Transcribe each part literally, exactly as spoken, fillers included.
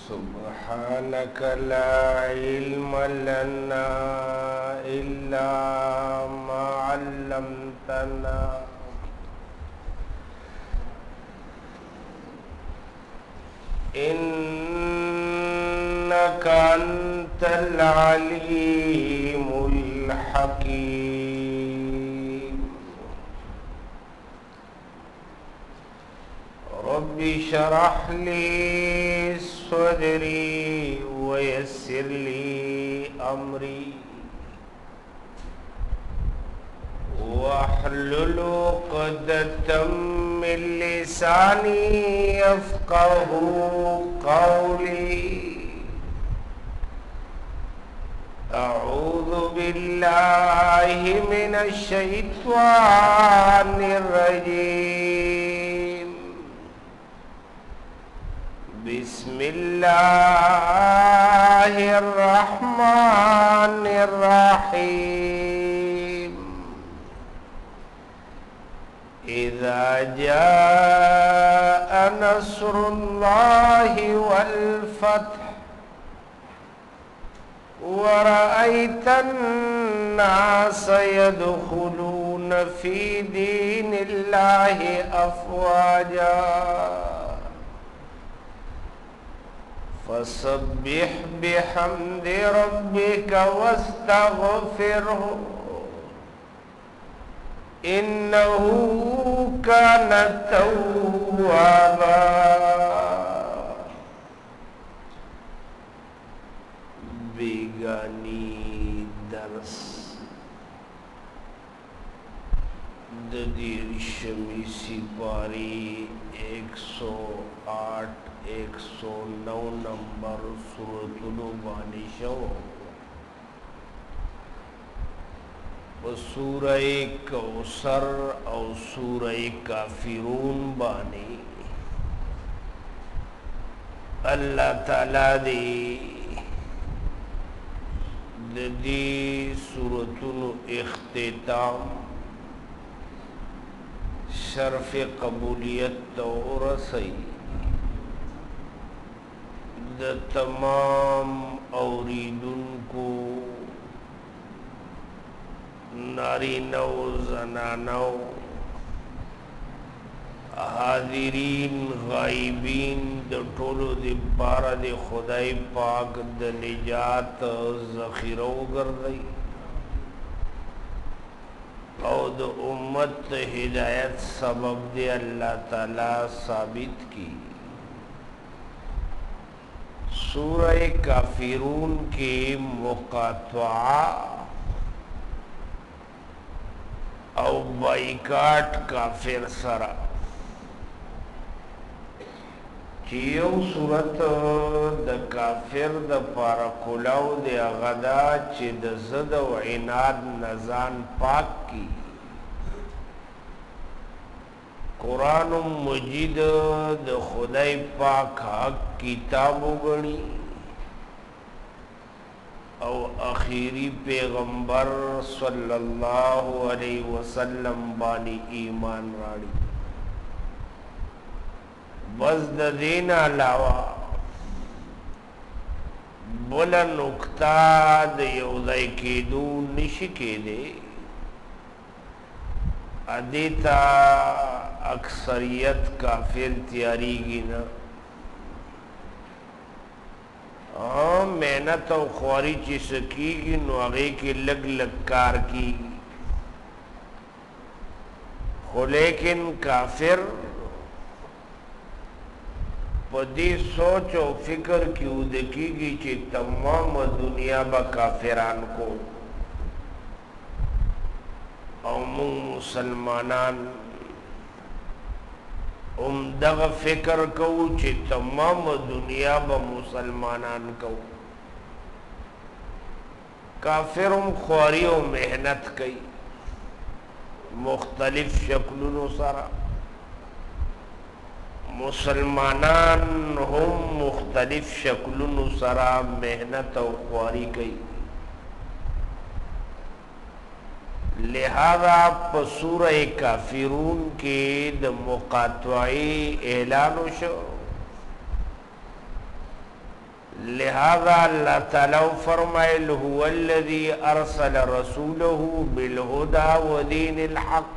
सुब्हानक ला इल्म लना इल्ला मा अल्लमतना इन्नका अंतल अलीमुल हकीम। रब्बि शरह ली सदरी वयस्सिर ली अमरी वहलुल उक़दतम मिन लिसानी यफ़क़हू क़ौली। अऊज़ु बिल्लाहि मिनश शैत्वानिर रजीम। बिस्मिल्लाहिर रहमानिर रहीम। इज़ा जाअ नस्रुल्लाहि वल फ़त्ह वरअयतन नास यदखुलून फ़ी दीनिल्लाहि अफ़वाजा फसब्बिह बिहम्दि रब्बिका वस्तग़फ़िरहु इन्नहू कान तव्वाबा। बेगानी दर्स ददीरशमी सिपारी एक सौ आठ एक सौ नौ नंबर सूरतुल बानिशो सूरह कौसर और सूरह काफिरून बानी अल्लाह ताला दे दी सूरतुल इख्तिताम शर्फ कबूलियत और सही द तमाम औरीदुन को नारीनौ ज़नानौ हाज़िरीन गायबीन द टोलो दे पारा दे खुदाई पाक द निजात ज़ख़ीरो गर्दई और द उम्मत हिदायत सबब दे अल्लाह ताला साबित की। सूरह काफिरून के मुक़ात्वा और बाइकाट काफिर सरा चीयो सूरत द काफिर द पारा कुलाउ दे अगदा चे द ज़द व इनाद नजान पाक की कुरान मजीद द खुदाई पाक हक किताब गणी और आखिरी पैगंबर सल्लल्लाहु अलैहि वसल्लम बानी ईमान राड़ी। बस द दीन अलावा बोला नुक्ता द यौदाई के दू निशिके दे अदेता अक्सरियत काफिर तैयारी की ना हाँ मेहनत और ख्वारी चीज की नुआगे की लग लग कार की हो लेकिन काफिर पदी सोच और फिक्र की उदकी की चे तमाम दुनिया बा काफिरान को और मुसलमानान उम्दग फिक्र कहू चे तमाम दुनिया ब मुसलमानान कहू काफिरों ख्वारी और मेहनत कई मुख्तलिफ शक्लों सारा मुसलमानान हम मुख्तलिफ शक्लों सारा मेहनत और ख्वारी कई। लिहाजा सूरह काफिरून के द मुक़ात्वाई ऐलान शो لہذا اللہ تعالی فرمائل هو الذي ارسل رسوله بالهدى ودین الحق.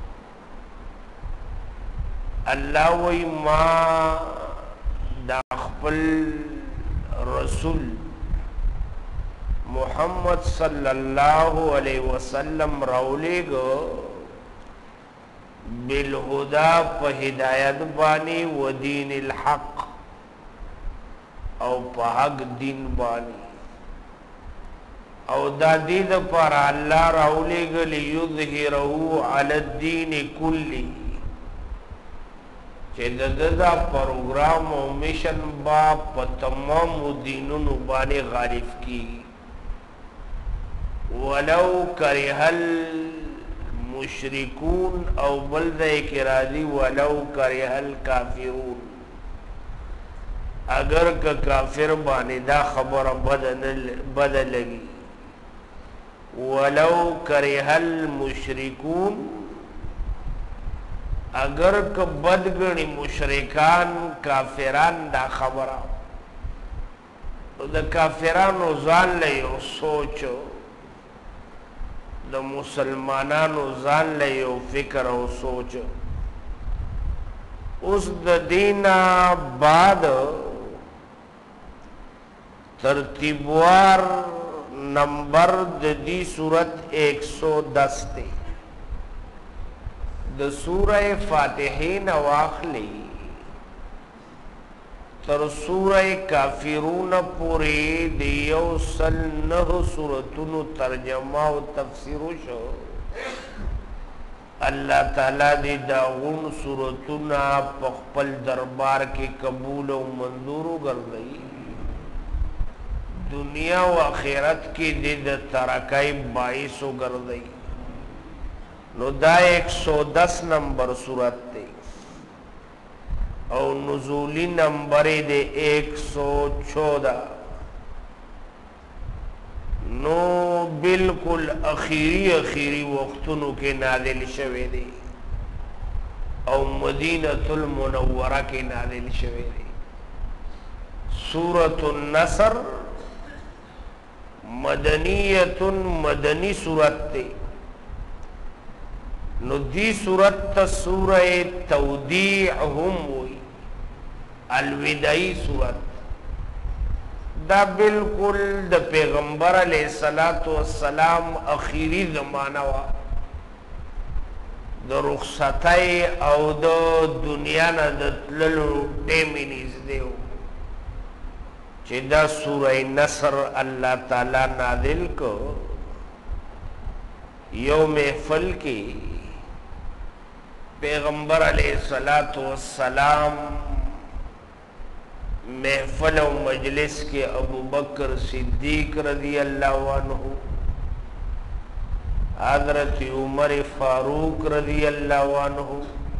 اللہ وی ما دا خپل رسول محمد صلی اللہ علیہ وسلم راولے گو بالهدى پا ہدایت بانی و دین الحق او پا حق دین بانی او دا دید پر اللہ راولے گو لیظہرہو علی الدین کلی چه دا دا پروگرام و مشن با پا تمام دینون بانی غالب کی ولو کرہ المشرکون او بلدہ کرادی ولو کرہ الکافرون اگر کا کافر بانی دا خبر بد لگی ولو کرہ المشرکون اگر کا بدگنی مشرکان کافران دا خبر دا کافران ځان له یو سوچ دا مسلمانانو ځان له یو فکر او سوچ اس دا دینا بعد ترتیبوار نمبر دا دی صورت ایک سو دس تے دا سورہ فاتحین واخلی تر سورہ کافرون پوری دیو سل نہ سورتونو ترجمہ و تفسیرو شو. اللہ تعالیٰ دی داغون سورتونا پخپل دربار کی قبول و منظورو گردئی دنیا و آخرت کی دی دا ترکائی باعثو گردئی. نو دا ایک سو دس نمبر سورت تے او نزولی نمبر دے ایک سو چودہ. نو بالکل اخیری اخیری وقتنو کے نازل شوے دے او مدینۃ المنورہ کے نازل شوے دے. سورۃ النصر مدنیۃ مدنی سورت تے. نو دی سورت تا سورہ تودیع ہم ہوئی الوداعی سورت. دا بالکل دا پیغمبر علیہ السلام اخیری زمانہ وا دا رخصتائی او دا دنیا نا دا تللو ٹیمی نیزدیو چی دا سورہ نصر اللہ تعالی نازل کو یوم محفل کی پیغمبر علیہ السلام محفل و مجلس کے ابو بکر صدیق رضی اللہ عنہ حضرت عمر فاروق رضی اللہ عنہ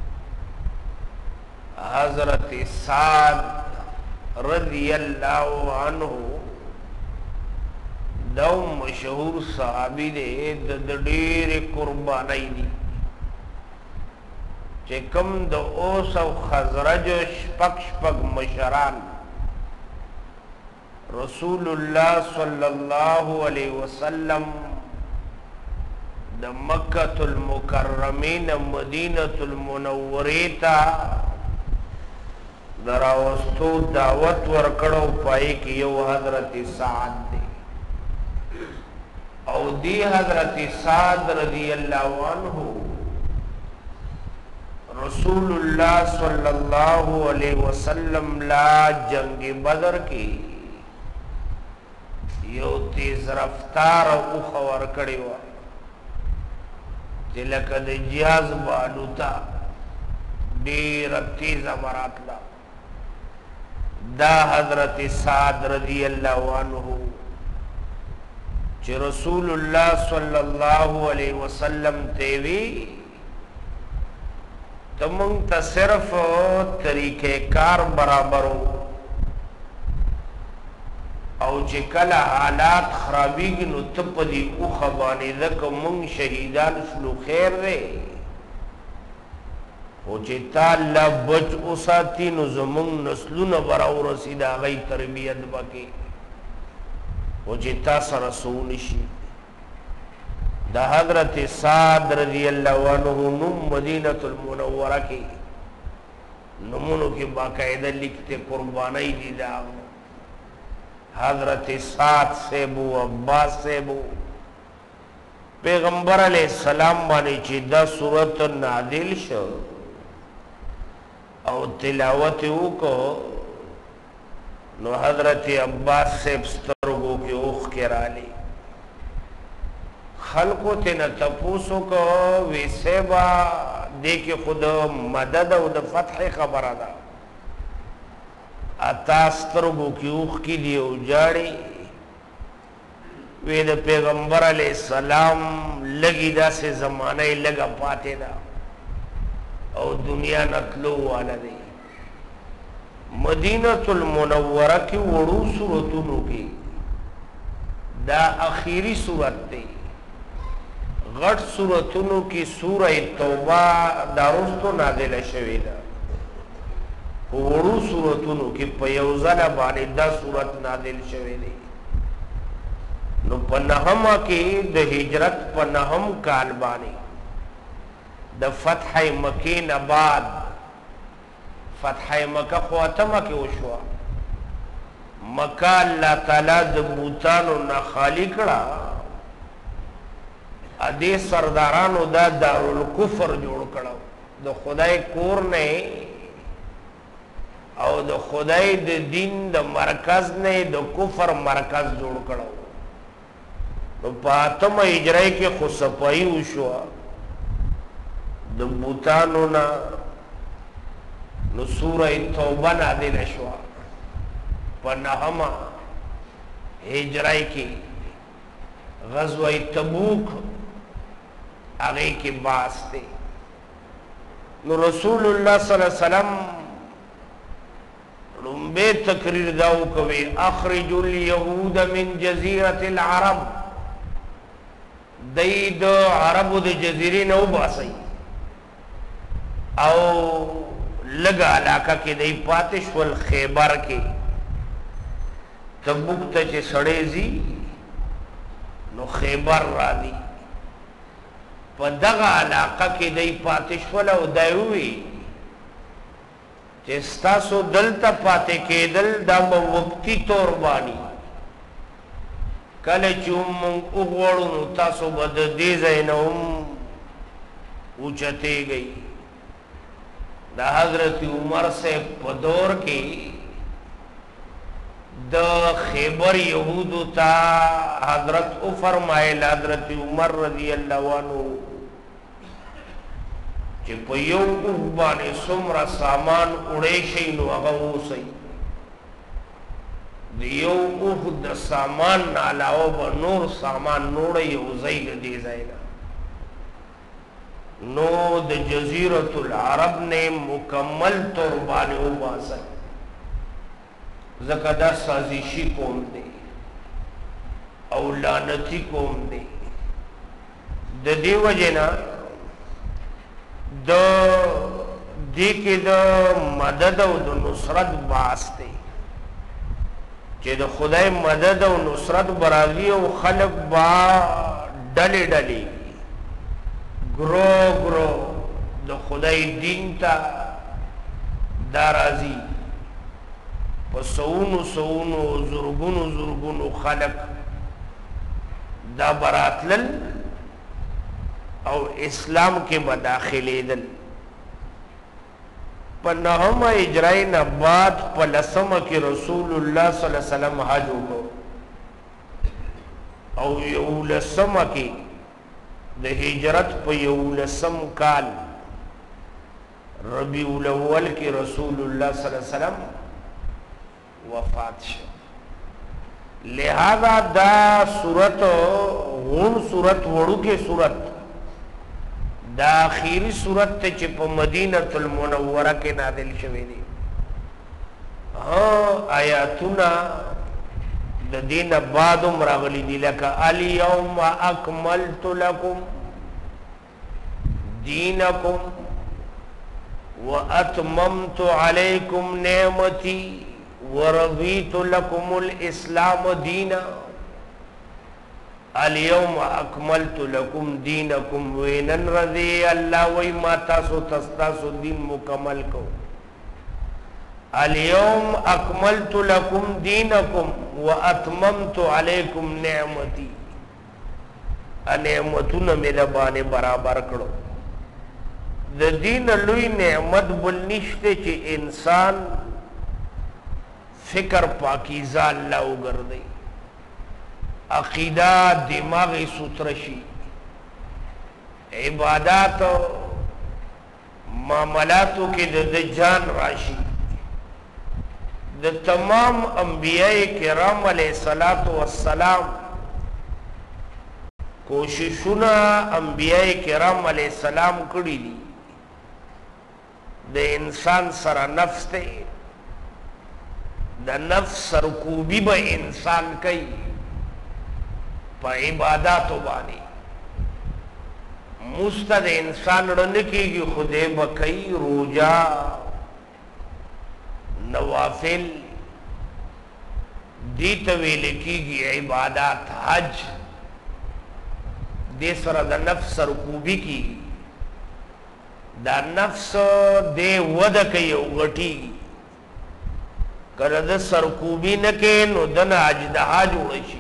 حضرت سعد رضی اللہ عنہ دو مشہور صحابی دے دیر قربانی دی چکم دو اوس و خزرج و شپک شپک مشران رسول اللہ صلی اللہ علیہ وسلم دا مکۃ المکرمین مدینۃ المنوریتا دراوستو دعوت ورکڑو پائی کہ یو حضرت سعد دے او دی حضرت سعد رضی اللہ عنہ رسول اللہ صلی اللہ علیہ وسلم لا جنگ بدر کی یو تیز رفتار او خور کڑی وا تلک دی جہاز بالوتا دیر تیز امرات لا. دا حضرت سعد رضی اللہ عنہ چی رسول اللہ صلی اللہ علیہ وسلم تیوی تمنگ تا صرف طریقہ کار برابرو او چی کلا حالات خرابیگی نو تپ دی او خبانی دک منگ شہیدان شلو خیر دے او چې تا الله بچ اوساتی نو زمونږ نسلونه به راورسي د هغوی تربیت به کې او چې تا سره څه ونشي. د حضرت سعد رضی الله عنه نوم مدینة المنوره کې نمونو کې باقاعده لیکته قربانی دي دا حضرت سعد سیبو عباس سیبو پیغمبر علیہ السلام باندې چې دا صورت نازل شو او تلاوت وکړو نو حضرت عباس سیب سترګو کې اوښ کې رالی خلقو تینا تپوسو کو وی سیبا دیکھ خود مدد او د فتح خبر دا اتاسترگو کی اوخ کی دی او جاڑی وی دا پیغمبر علیہ السلام لگی دا سے زمانہ لگا پاتے دا او دنیا نتلو والا دی مدینة المنورہ کی وڑو صورتونو کی دا اخیری صورت دی غټ سورتونو کی سورہ توبہ داروستو نازل شوی دا وړو سورتونو کی په یو ځله باندې دا سورت نازل شوی دی نو په نهمه کې د هجرت په نهم کال باندې د فتح مکې نه بعد فتح مکه خو اتمه کې وشوه مکه الله تعالی د بوتانو نه خالی کړه ادې سردارانو دا دارالکفر جوړ کړو د خدای کور نه او د خدای د دین د مرکز نه د کفر مرکز جوړ کړو نو پاتم اجرای کې خو صفائی وشو د بوتانو نه نو سورہ توبہ نازل شو په نهمه هجرای کې غزوه تبوک آگئی کی باس تے نو رسول اللہ صلی اللہ علیہ وسلم رنبے تقریر داو کوئی اخرج الیہود من جزیرت العرب دید عرب د جزیرے نو باسی او لگا علاقہ کے دی پاتش والخیبر کے تبوک تا چے سڑے زی نو خیبر را دی پا دغا علاقہ کی دی پاتش ولا او دایوی چستاسو دلتا پاتے کے دل دا وقتی طور بانی کل چوم اغوڑو نو تاسو بد دیزینہم اوچتے گئی دا حضرت عمر سے پدور کی دا خیبر یہودو تا حضرت او فرمائل حضرت عمر رضی اللہ عنہ چی پا یو احبانی سمر سامان اڑے شئینو اغاو سی دیو اح دا سامان نالاو با نور سامان نوڑے یو زید دی زینا نو دا جزیرت العرب نے مکمل طور بانے او باسا زکا دا سازشی کوم دے او لانتی کوم دے دا دی وجنا دا دی که دا مدد و دا نصرت باس دے چه دا خدای مدد و نصرت برازی و خلق با ڈلی ڈلی گرو گرو دا خدای دین تا دارازی پا سونو سونو زرگونو زرگونو خلق دا براتلل او اسلام کے بداخلی دل پا نهم اجرائی نباد پا لسم کی رسول اللہ صلی اللہ علیہ وسلم حجو کو او یو لسم کی دا ہجرت پا یو لسم کال ربیع الاول کی رسول اللہ صلی اللہ علیہ وسلم وفات شو لہذا دا صورت غون صورت وڑو کے صورت دا آخیری صورت تے چی پا مدینة المنورہ کے نازل شوی دی ہاں آیاتنا دا دین بعدم راغلی دی لکا الیوم اکملت لکم دینکم واتممت علیکم نعمتی ورضیت لکم الاسلام دینا اليوم اکملت لکم دینکم وینن رضی اللہ وی ما تاسو تستاسو دین مکمل کو اليوم اکملت لکم دینکم واتممت علیکم نعمتی نعمتون میرا بانے برابر کرو د دین لوی نعمت بل نشتے چی انسان فکر پاکیزہ اللہ اگردی عقیدہ دماغی سترشی عبادات معاملاتو کی د جان راشی د تمام انبیاء کرام علیہ السلام کوششونا انبیاء کرام علیہ السلام کڑی دی د انسان سره نفس تے د نفس سرکوبی با انسان کئی پا عباداتو بانی مستد انسان رنکی کی خودے با کئی روجہ نوافل دی طویل کی گی عبادات حج دے سر دا نفس سرکوبی کی دا نفس دے ود کئی او غٹی گی کر دا سرکوبی نکے نو دن عجدہا جوڑشی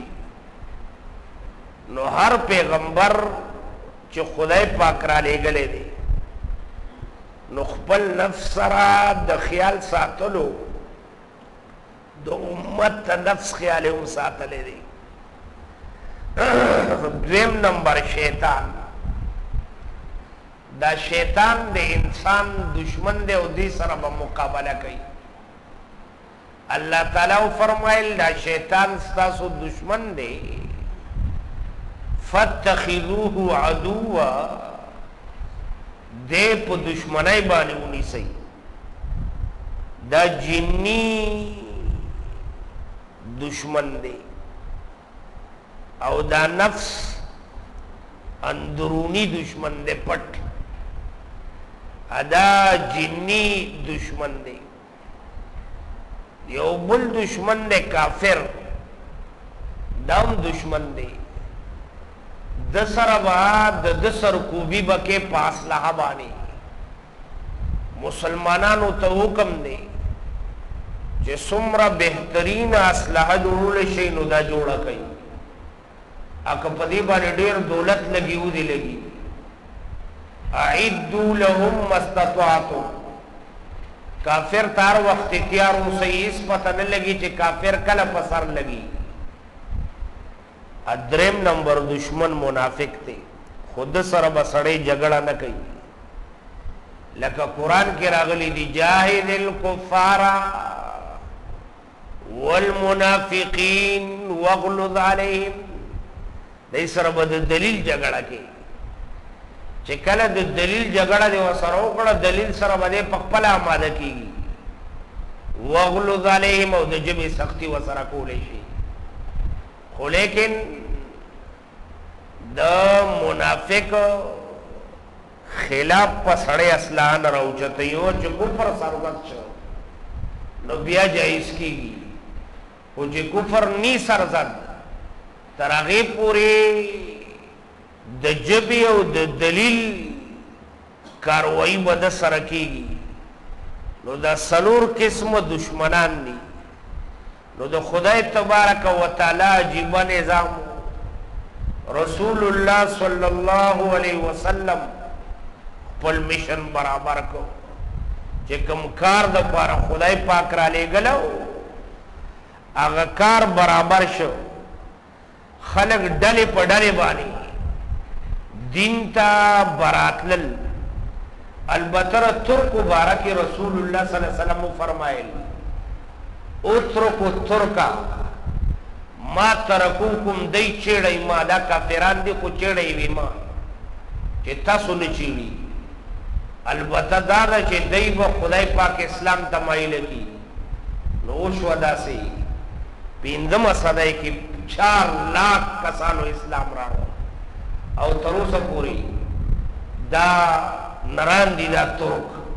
نو ہر پیغمبر چی خدای پاک را لے گلے دے نو خپل نفس سرا دا خیال ساتلو دا امت تا نفس خیال ام ساتلے دے دویم نمبر شیطان دا شیطان دے انسان دشمن دے او دی سر با مقابلہ کئی اللہ تعالیٰ فرمائل دا شیطان ستاسو دشمن دے فَاتَّخِذُوهُ عَدُوًا دے پا دشمنائی بانی ہونی سی دا جنی دشمن دے او دا نفس اندرونی دشمن دے پٹ ادا جنی دشمن دے یو بل دشمن دے کافر دام دشمن دے دسر بعد دسر کوبی بکے پاس لہا بانی مسلمانانو تا حکم دے چے سمرا بہترین اسلحہ جوڑول شئینو دا جوڑا کئی اکا پدی بانی دیر دولت لگی ہو دی لگی اعدو لهم مستطاعتو کافر تار وقت تیاروں سے اس پتہ نہ لگی چے کافر کل پسر لگی ادریم نمبر دشمن منافق تے خود سر بسڑے جگڑا نہ کئی لکہ قرآن کی راغلی دی جاہد الکفارا والمنافقین وغلظ علیہم دی سر بد دلیل جگڑا کے چکل دلیل جگڑا دے وسر اوکڑا دلیل سر بدے پخپلا آمادہ کی وغلظ علیہم او دجب سختی وسر کولے شی خو لیکن دا منافق خلاف پا سڑے اسلحان روچتیو چو کفر سرزد شو نو بیا جائز کی گی او چو کفر نی سرزد تراغی پوری دا جبی او دا دلیل کاروائی با دا سرکی گی نو دا سلور قسم دشمنان دی نو دا خدای تبارک و تعالی عجیبہ نظام رسول اللہ صلی اللہ علیہ وسلم پل مشن برابر کو چکم کار دا پارا خدای پاک را لے گلو اگا کار برابر شو خلق ڈلی پا ڈلی بانی دین تا براتلل البتر ترک بارکی رسول اللہ صلی اللہ علیہ وسلم فرمائل اترکو ترکا ما ترکوکم دی چیڑی ما دا کافران دی کو چیڑی وی ما چی تاسو نچیڑی البتہ دادا چی دی با خدای پاک اسلام تمائل کی نوش ودا سی پیندم صدای کی چار لاکھ کسانو اسلام راو او تروس پوری دا نران دی دا ترک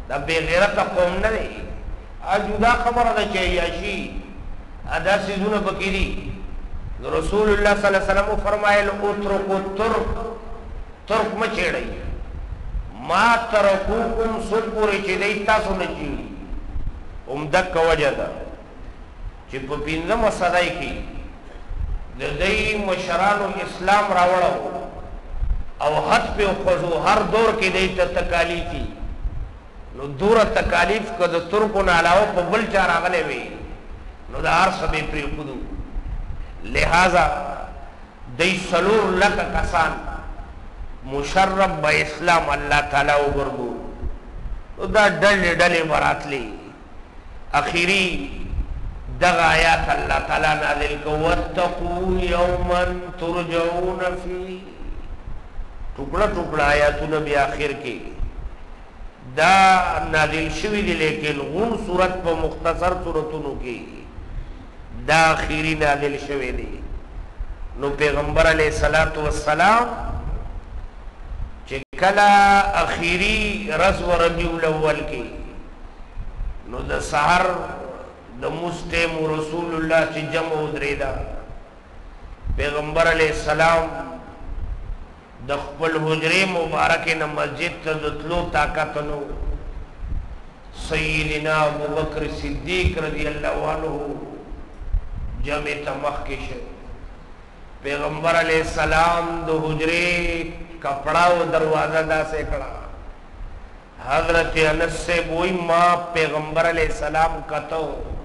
دا بے غیرت قوم نه دی اجدا خبره ده چې یاشي ادا سيزونه بکیری رسول الله صلی الله علیه وسلم فرمایل اترک الترک ترک مچړی ما ترکوکم سپورې چې دی تاسو نه چی عمدک وجه ده چې په پنځمه صدای کې د دې مشرانو اسلام راوړو او حد په خوځو هر دور کې دې ته تکالیفي نو دور تکالیف کو د ترکو نه علاوه په بل چا راغلي وي نو د هر څه به پری خودو لہذا دې سلور لک کسان مشرب با اسلام الله تعالی وګرځو نو دا ډلې ډلې براتلي اخیری دغه آیات الله تعالی نازل کو واتقوا یوما ترجعون فی ټوکړه ټوکړه آیاتونه بیا اخر کې دا نازل شوی دی لیکن غون صورت په مختصر صورتونو کې دا اخیری نازل شوی دی نو پیغمبر علیہ الصلوۃ والسلام چې کله اخیری رز و ربیع الاول کې نو د سحر د مستم رسول الله چې جمع ودریدا پیغمبر علیہ السلام د خپل حجره مبارک نه مسجد ته دتلو طاقت نو سیدنا ابوبکر صدیق رضی الله عنه جمع تمخ کې شه پیغمبر علیہ السلام د حجره کپڑا و دروازہ دا سے کڑا حضرت انس سے بوئی ماں پیغمبر علیہ السلام کتو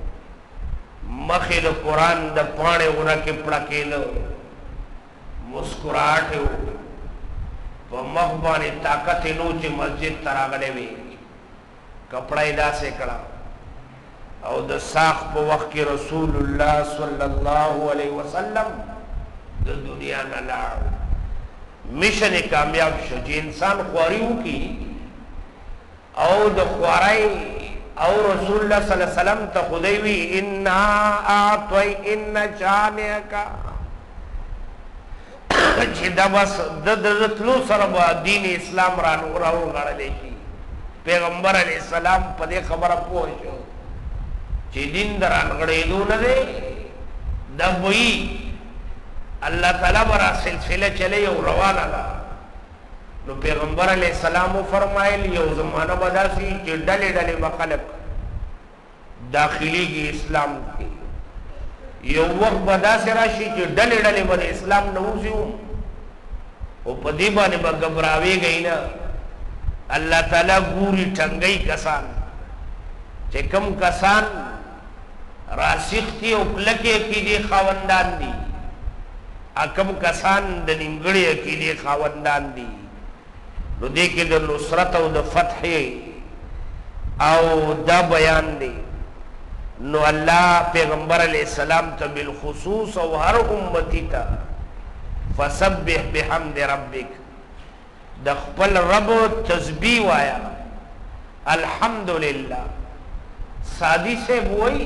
مخید قرآن دا پانے اونا کے پڑا کیلو مسکراہٹ ہو پا مخبانی طاقت نوچ مسجد تراغلے وی کپڑا دا سے کڑا او دا ساخ پا وقت کی رسول اللہ صلی اللہ علیہ وسلم دا دنیا نلاو مشن کامیاب شو چې انسان خواري وکي او د خواري او رسول الله صلی الله علیه وسلم ته خدای وی ان اعطی ان شانک چې دا بس د دتلو سره به دین اسلام را نور او غړلې شي پیغمبر علی السلام په دې خبره پوه شو چې دین دران غړېدو نه دی دا وی اللہ تعالیٰ برا سلسلہ چلے یو روانا دا نو پیغمبر علیہ السلام فرمائل یو زمانہ بدا سی چی ڈلے ڈلے بخلق داخلی کی اسلام کی یو وقت بدا سی راشی چی ڈلے ڈلے بدا اسلام نوزی ہوں او پا دیبانے با گبراوے گئی نا اللہ تعالیٰ گوری ٹھنگئی کسان چی کم کسان راسخ تی اکلکے کی دی خواندان دی اکم کسان د نیمګړي عقیدې خاوندان دي نو دې کې د نصرت او د فتح او دا بیان دی نو الله پیغمبر علیہ السلام ته بالخصوص او هر امتی ته فسبح بحمد ربک د خپل رب تسبیح وایا الحمدللہ سادی سے وہی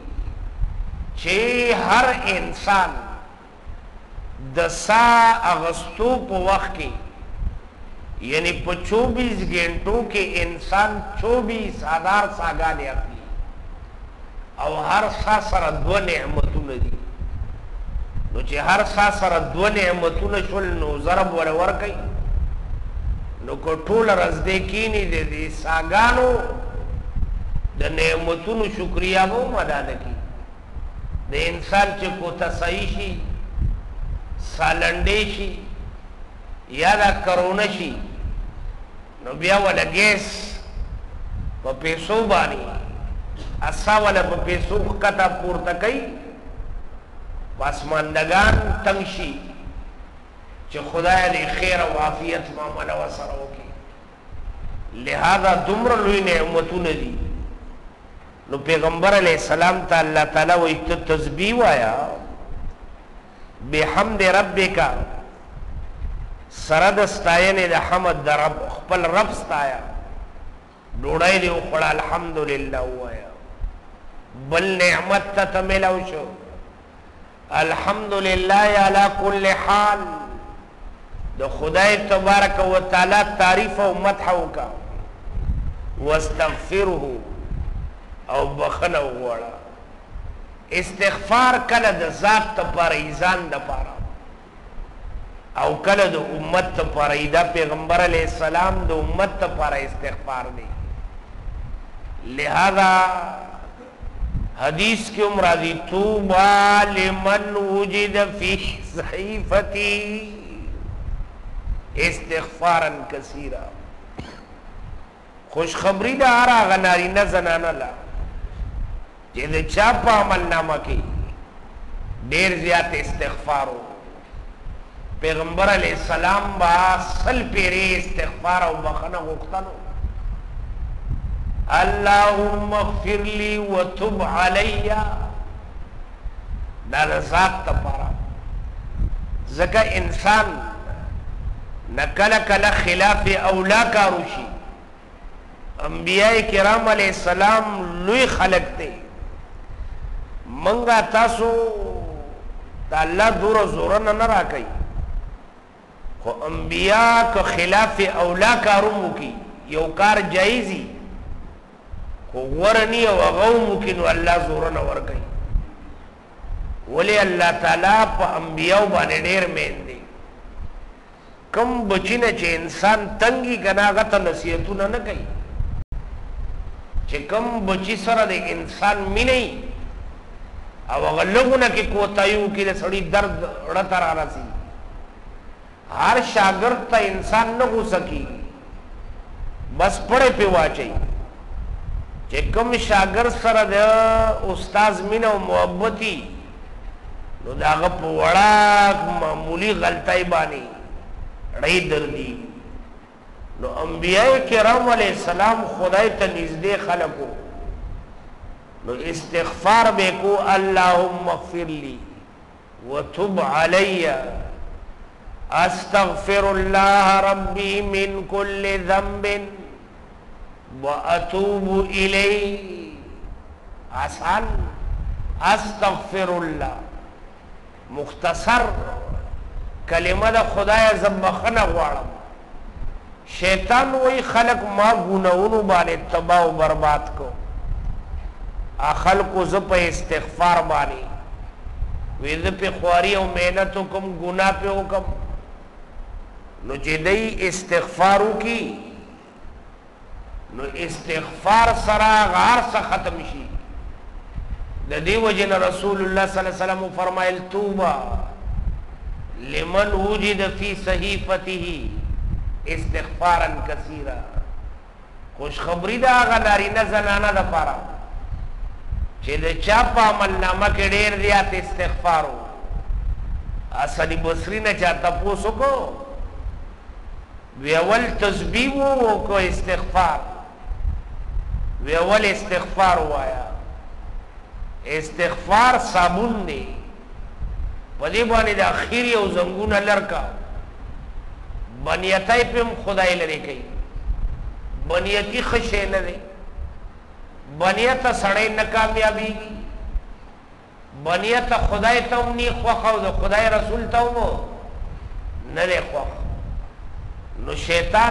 چې هر انسان د سا اغسطو په وخت کې یعنی په چوبیس گھنٹوں کې انسان چوبیس ہزار ساګانې اخلي او هر سا سره دوه نعمتونه دي نو چې هر سا سره دوه نعمتونه شول نو ضرب ولا ورکي نو کو ټول رزدې کینی د دې ساګانو د نعمتونو شکریا وو مدد کی د انسان چې کو تصحیح شي سالنډې شي یا دا کرونا شي نو بیا ولا ګیس په پیسو باندې اسا ولا په پیسو کته پورته کوي پاسماندگان تنگ شي چې خدای دې خیر او عافیت معاملہ وسره وکړي لہذا دمر لوی نعمتونه دي نو پیغمبر علیہ السلام ته الله تعالی وایي تسبیح وایا بحمد ربک سرد ستاینه د حمد د رب خپل رب ستایا ډوړای دی خپل الحمدلله وایا بل نعمت ته ملو شو الحمدلله علی کل حال د خدای تبارک و تعالی تعریف او مدح وکا واستغفره او بخنه وغواړه. استغفار کله د ذات لپاره ایزان لپاره او کله د امت لپاره. دا پیغمبر علیه السلام د امت لپاره استغفار دی. لہذا حدیث کی عمر راضی توبا لمن وجد فی صحیفتی استغفارا کثیرا. خوشخبری دا آرا غناری نزنانا لا چه دا چاپا عمل نامہ کی دیر زیادہ استغفارو. پیغمبر علیہ السلام با سل پیرے استغفار و بخنا غختنو. اللہم اغفر لی و تب علی دا ذات تپارا. زکا انسان نکل کل خلاف اولا کاروشی. انبیاء کرام علیہ السلام لوی خلق تے منگا تاسو تا اللہ دور زورن نرا کئی خو انبیاء کو خلاف اولا کارمو کی یو کار جائزی خو ورنی و غومو کی نو اللہ زورن ور کئی. ولی اللہ تعالیٰ پا انبیاء بانے دیر مین دے. کم بچینا چے انسان تنگی کناغتا نصیحتو نہ کئی چه کم بچی سره د انسان مینی او غلغونه کې کوتایو کې د سړی درد رته را رسی. هر شاګرد ته انسان نه غوسه کی بس پړې په واچي. چې کم شاګرد سره د استاد مینه او محبتي نو داغه په وړه معمولی غلطۍ باندې ړې دردي. نو انبیاء کرام علیہ السلام خدای تا نزدے خلقو نو استغفار بے کو اللہم اغفر لی وتب علی استغفر اللہ ربی من کل ذنب واتوب الی. آسان استغفر اللہ مختصر کلمہ دا خدای زبخنا غوارم. شیطان وی خلق ما گناہونو بانے تباہ و برباد کو خلقو زپ استغفار بانے وی زپ خواری و محنتو کم گناہ پہ ہو کم نو جدئی استغفارو کی نو استغفار سرا غار سا ختم شی. دی وجن رسول اللہ صلی اللہ علیہ وسلم فرمائل توبا لمن وجد فی صحیفته استغفارا کثیرا. خوشخبری دا آغا نارینه زنانه دا پارا چه دا چاپا عمل نامه که دیر دیات استغفارو. اصلی بصری نه چاہتا پوسو کو وی اول تسبیحو کو استغفار وی اول استغفار ہوایا. استغفار صابون دے پدی بانی دا خیری او زنگون لرکا بنیتای پیم خدای لرے کئی. بنیتی خشے نہ دے بنیت سڑے ناکامیابی گی. بنیت خدای تاوم نی خوخو دا خدای رسول تاومو نہ دے خوخ. نو شیطان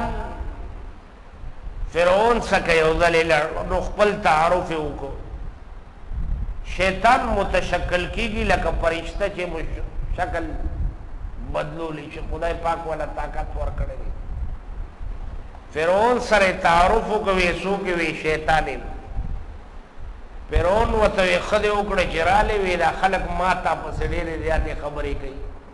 فرعون سکے او دلیل نو خپل تعارف کو. شیطان متشکل کی گی لکا پرشتہ چے شکل بدلو لی چه خدای پاک والا طاقت ورکڑے دی. فرعون سر تعارفو کوئی سو کوئی شیطانیم. فرعون و توی خد اکڑے جرالے وی دا خلق ماتا پس دیر زیادی خبری کئی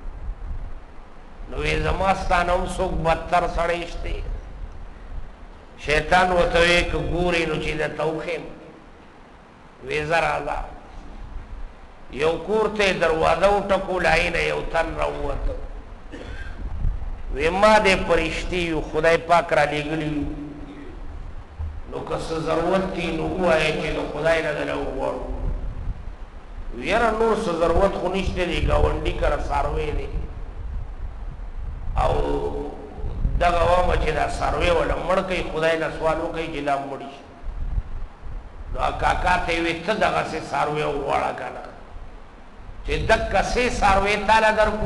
نوی زماستانم سوک بدتر سڑیشتے. شیطان و توی که گوری نو چی دا توخیم وی زر آزا یو کورتے دروازو ٹکو لائن یو تن روتو وی ما دے پرشتی یو خدای پاک را لگلی نو کس ضرورت تی نو آئے چی نو خدای ندلو غورو ویرا نور سا ضرورت خونشتے دی گاونڈی کر ساروے دی او دغا واما چی دا ساروے والا مڑ کئی خدای نسوالو کئی چی دا مڑیش نو کاکا تیوی تا دغا سے ساروے غوارا کنا چه دک کسی ساروی تالا در کو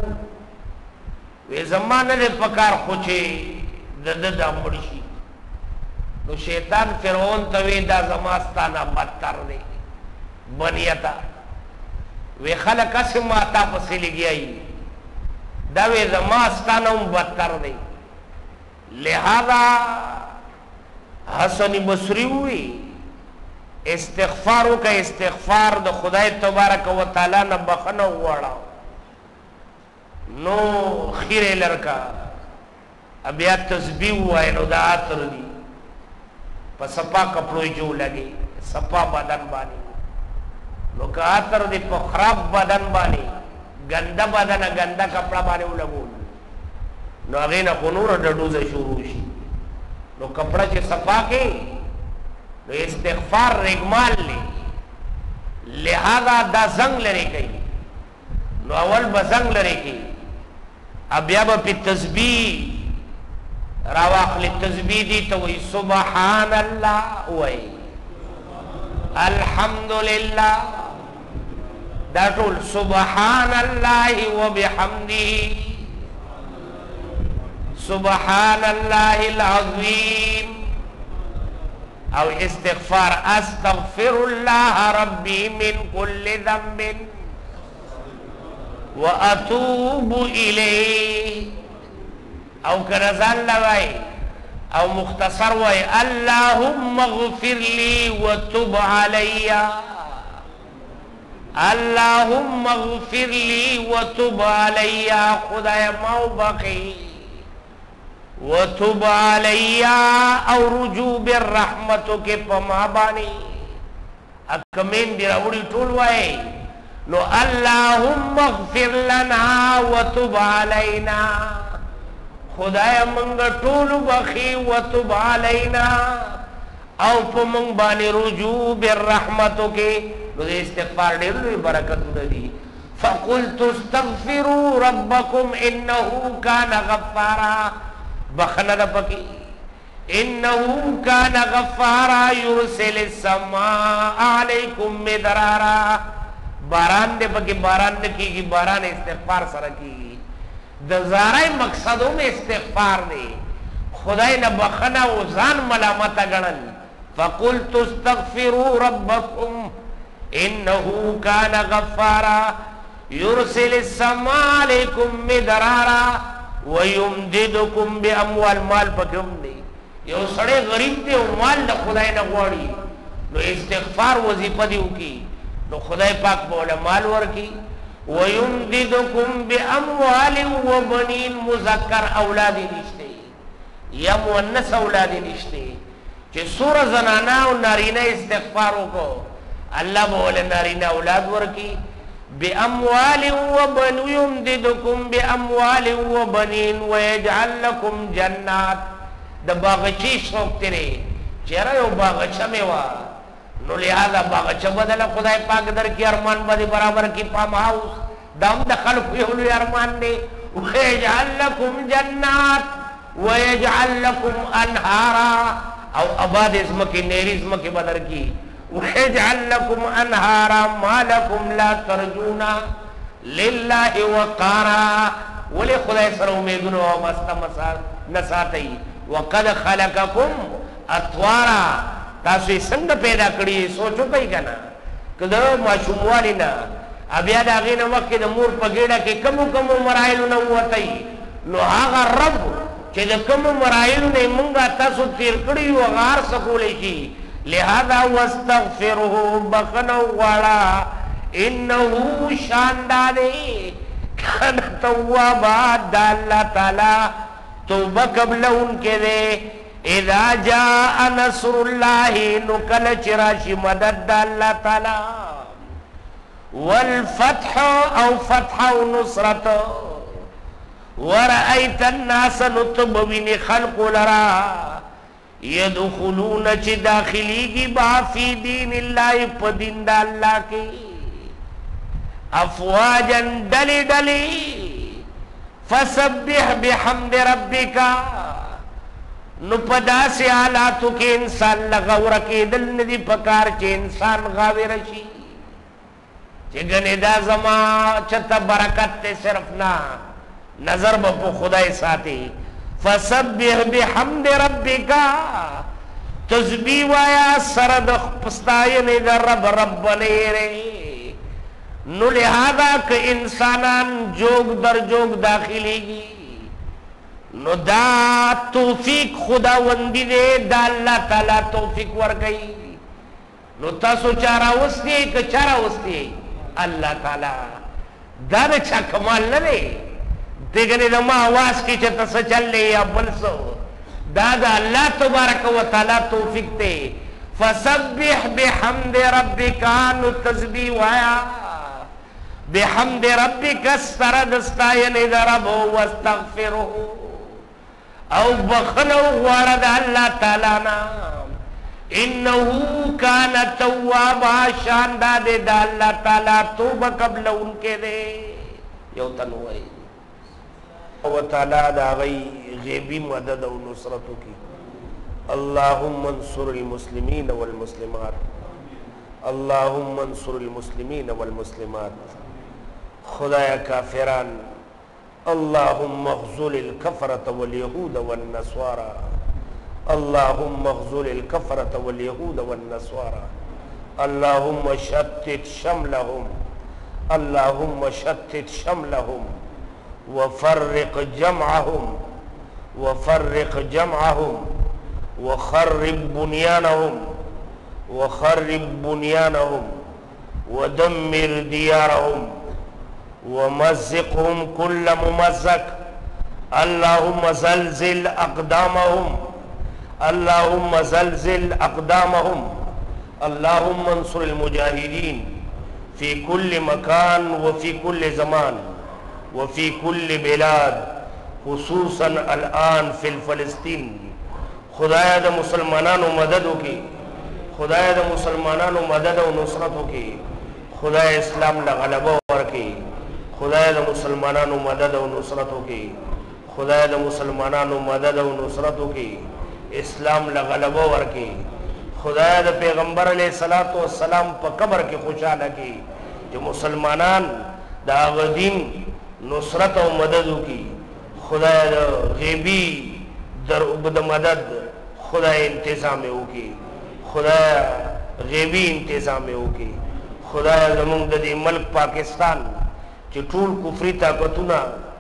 وی زمان دے پکار خوچے دد دا مڑشی نو شیطان فرعون ته وی دا زما ستانه بدتر دی بنیتا وی خلق اسې ما تا پسې لګیایي دا وی زما ستانه هم بدتر دی لہذا حسن بصری وی استغفار وکړه استغفار د خدای تبارک و تعالی نه بخنه وغواړه نو خیره لرکا بیا تسبیح وای نو دا عطر دی په سپا کپړو جو لګي سپا بدن باندې نو که عطر دی په خراب بدن باندې ګنده بدن ګنده کپڑا باندې ولګول نو هغه نه خو نور ډډوزه شروع شي نو کپڑا چې صفا کې نو استغفار رګمال لې لہذا دا زنګ لري کوي نو اول به زنګ لري کوي بیا به په تسبیح راواخلې تسبیح دي ته وایي سبحان الله وایي الحمدلله دا ټول سبحان الله وبحمده سبحان الله العظیم او استغفار استغفر الله ربي من كل ذنب واتوب اليه او کرزان لوائی او مختصر وائی اللهم اغفر لي وتب علي اللهم اغفر لي وتب علي خدای مو بقی وتب علي او رجوع بالرحمتو کے پما بانی اکمین دی راوڑی ٹول وائی نو اللهم اغفر لنا وتب علينا خدای منگ ټول بخی وتب علینا او په منگ باندې رجوع بالرحمتو کې نو د استغفار ډېر لوی برکتونه دي فقلت استغفروا ربکم انه کان غفارا بخنه ده پکې انه کان غفارا یرسل السماء علیکم مدرارا باران دې پکې باران نه کیږي باران استغفار سره کیږي د زارای مقصدو میں استغفار دی خدای نه بخنه او ځان ملامت غنل فقلت استغفروا ربكم انه كان غفارا يرسل السماء عليكم مدرارا ويمددكم باموال مال پکم دی یو سړی غریب دی او مال د خدای نه غواړي نو استغفار وظیفه دی وکي نو خدای پاک بوله مال ورکی وَيُمْدِدُكُمْ بِأَمْوَالٍ وَبَنِينَ مذکر اولاد نشتے یا مؤنث اولاد نشتے چه سور زنانا و نارینہ استغفارو کو اللہ بولے نارینہ اولاد ورکی بِأَمْوَالٍ وَبَنِينَ وَيُمْدِدُكُمْ بِأَمْوَالٍ وَبَنِينَ وَيَجْعَلْ لَكُمْ جَنَّاتٍ دا باغچی شوق تیرے چہرہ یو باغچہ میں وا نو لہذا باغچہ بدل خدای پاک در کی ارمان بدی برابر کی فارم ہاؤس دام دخل کوئی ارمان دے ویجعل لکم جنات ویجعل لکم انہارا او آباد اسم کی نیری اسم کی بدر کی ویجعل لکم انہارا ما لکم لا ترجونا للہ وقارا ولی خدای سر امیدن و مستا نساتی وقد خلقکم اتوارا تاسو څنګه پیدا کړی سوچو کوي کنه کله ماشوموالی نه بیا دا غینه وخت د مور په ګډه کې کم کم مرایل نه وتی نو هغه رب چې د کم مرایل نه مونږه تاسو تیر کړی او غار سکولې شي لہذا واستغفره بخنو والا انه شاندارې کان توابا د الله تعالی توبه قبل انکه دے اذا جاء نصر الله نکل چراشی مدد اللہ تعالی والفتح او فتح و نصرت ورأيت الناس نتبوین خلق لرا يدخلون چی داخلی کی با فی دین اللہ پا دین دا اللہ کی افواجا ڈلی ڈلی فسبح بحمد ربکا نو پدا سے آلاتو کے انسان لغور کے دل ندی پکار چے انسان غاوی رشی چے گنے دا زمان چتا برکت تے صرف نا نظر بپو خدای ساتی فسبح بحمد ربکا تسبیح وایا سره د پستاینې د رب رب بنیره نو لہذا که انسانان جوگ در جوگ داخلی گی نو دا توفیق خداوندی دے دا اللہ تعالی توفیق ورگئی نو تاسو چارا وستی ہے کہ چارا وستی ہے اللہ تعالی دا دا چا کمال نلے دیگنی دا ما آواز کی چا تسا چل لے یا بلسو دا دا اللہ تبارک و تعالی توفیق دے فسبح بحمد ربکا نو تسبیح وایا بحمد ربک سردستاین دربو واستغفرو او بخنو غوارد اللہ تعالی نام انہو کان توابا شاندہ دے دا اللہ تعالی توبہ قبل ان کے دے یو تنوائی و تعالی دا غی غیبی مدد و نصرتو کی اللہم انصر المسلمین والمسلمات اللہم انصر المسلمین والمسلمات خدایا کافران اللهم اخذل الكفرة واليهود والنصارى اللهم اخذل الكفرة واليهود والنصارى اللهم شتت شملهم اللهم شتت شملهم وفرق جمعهم وفرق جمعهم وخرب بنيانهم وخرب بنيانهم ودمر ديارهم ومزقهم كل ممزق اللهم زلزل أقدامهم اللهم زلزل أقدامهم اللهم انصر المجاهدين في كل مكان وفي كل زمان وفي كل بلاد خصوصا الآن في الفلسطين خدایا دا مسلمانانو مددو کی خدایا دا مسلمانانو مدد و نصرتو کی خدایا اسلام لغلبو ورکی خدای د مسلمانانو مدد او نصرتو کی خدای د مسلمانانو مدد او نصرتو کی اسلام لغلبو ورکی خدای د پیغمبر علیہ الصلوۃ والسلام په قبر کې خوشاله کی چې مسلمانان د هغه دین نصرت او مدد کی خدای د غیبی در د مدد خدای انتظام وکي خدای غیبی انتظام وکي خدای زموږ د ملک پاکستان چې ټول کفري طاقتونه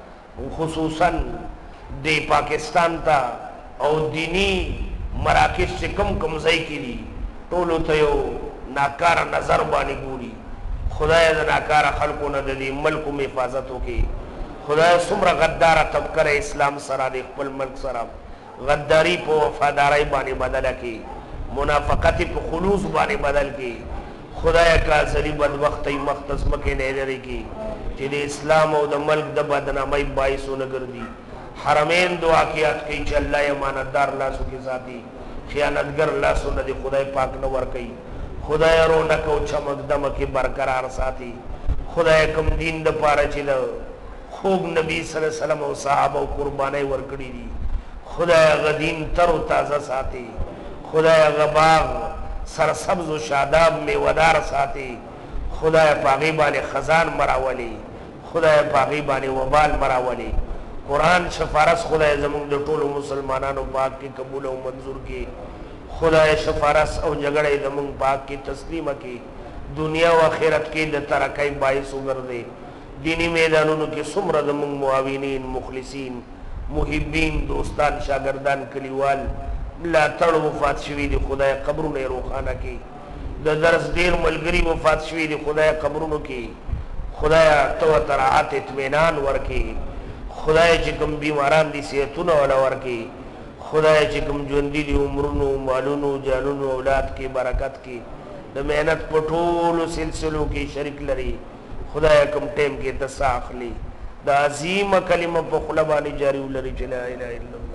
خصوصا د پاکستان ته او دینی مراکز چې کم کم ځای کې دي ټولو ته یو ناکاره نظر باندې ګوري خدای د ناکاره خلکو نه د دې ملک حفاظت وکړي خدای څومره غداره طبقه اسلام سره د خپل ملک سره غداری په وفادارۍ باندې بدله کړي منافقت په خلوص باندې بدل کړي خدای کاسری بدبختی مختص مکه نه لري کی چې د اسلام او د ملک د بدنامۍ باعث ونګرځي حرمین دعا کیات کی چې الله امانتدار لاسو کې ذاتی خیانتګر لاسو نه دی خدای پاک نو ور کوي خدای رونق او چمک دمک برقرار ساتي خدای کوم دین د پاره چې د خوب نبی صلی الله علیه وسلم او صحابه قربانای ور کړی دي خدای غدین تر او تازه ساتي خدای غباغ سرسبز و شاداب میودار ساتي خدای پاغي باندې خزان مراولي خدای پاغي باندې وبال مراولي قرآن شفارس خدای زموږ د ټولو مسلمانانو پاک کې قبول او منظور کې خدای شفارس او جګړې زموږ پاک کې تسلیمه کې دنیا او آخرت کې د ترقۍ باعث وګرځي دینی میدانونو کې څومره زموږ معاونین مخلصین محبین دوستان شاگردان کلیوال لا تړ وفات شوی دی خدای قبرونه روخانه کی د درس ډیر ملګری وفات شوی دی خدای قبرونو کی خدای تو ترعات اطمینان ورکی خدای چې کوم بیماران دي صحتونه ولا ورکی خدای چې کوم ژوند دي عمرونو مالونو جانونو اولاد کی برکت کی د مهنت په ټولو سلسلو کې شریک لري خدای کوم ټیم کې تساخلی د عظیم کلمه په خپل باندې جاری ولري چې لا اله الا الله